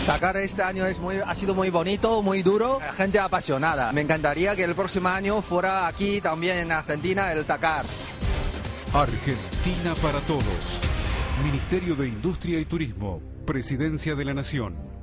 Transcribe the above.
Dakar este año ha sido muy bonito, muy duro, gente apasionada. Me encantaría que el próximo año fuera aquí también en Argentina el Dakar. Argentina para todos. Ministerio de Industria y Turismo, Presidencia de la Nación.